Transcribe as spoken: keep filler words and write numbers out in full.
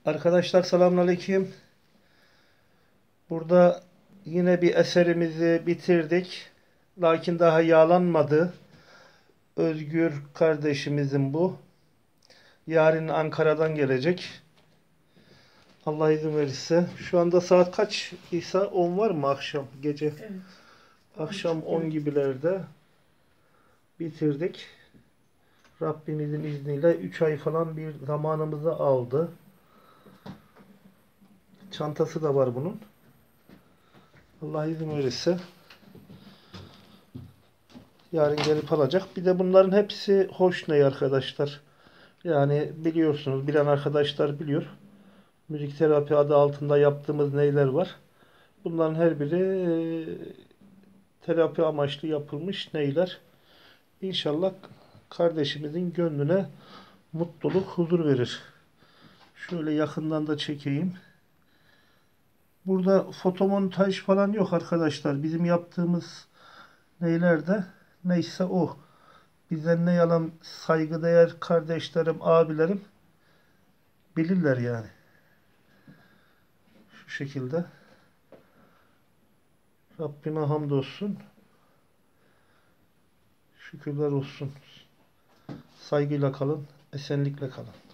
Arkadaşlar selamünaleyküm. Burada yine bir eserimizi bitirdik. Lakin daha yağlanmadı. Özgür kardeşimizin bu. Yarın Ankara'dan gelecek. Allah izin verirse. Şu anda saat kaç İsa? on var mı akşam? Gece. Evet. Akşam on gibilerde bitirdik. Rabbimizin izniyle üç ay falan bir zamanımızı aldı. Çantası da var bunun. Allah izin verirse yarın gelip alacak. Bir de bunların hepsi hoş ney arkadaşlar. Yani biliyorsunuz, bilen arkadaşlar biliyor. Müzik terapi adı altında yaptığımız neyler var. Bunların her biri e, terapi amaçlı yapılmış neyler. İnşallah kardeşimizin gönlüne mutluluk, huzur verir. Şöyle yakından da çekeyim. Burada fotomontaj falan yok arkadaşlar. Bizim yaptığımız neylerde neyse o. Bizden ne yalan saygıdeğer kardeşlerim, abilerim bilirler yani. Şu şekilde. Rabbime hamdolsun. Şükürler olsun. Saygıyla kalın, esenlikle kalın.